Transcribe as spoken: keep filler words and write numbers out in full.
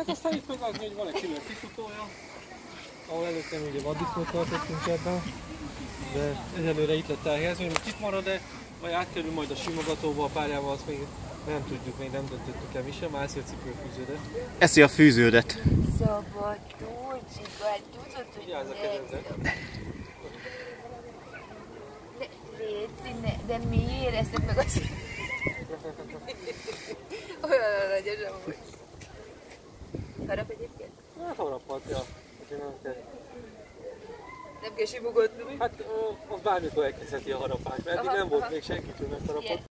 Hát aztán itt meg az, hogy van egy külön kifutója, ahol előtte ugye vaddisznót tartottunk ebben, de egyelőre itt lett elhelyezve, hogy itt marad-e, vagy átkerül majd a simogatóba a párjával, azt még nem tudjuk, még nem döntöttük el mi sem, mászi a cipőfűződet. Eszi a fűződet. Vigyázz a kezedre. Léci, ne, de miért eszed meg azt? Olyan aranyos amúgy. Harap egyébként? Hát haraphat, ja. Azért nem kell. Nem kell simogatni. Hát az bármikor elkezdheti a harapást, mert eddig nem volt még senkitől megharapott.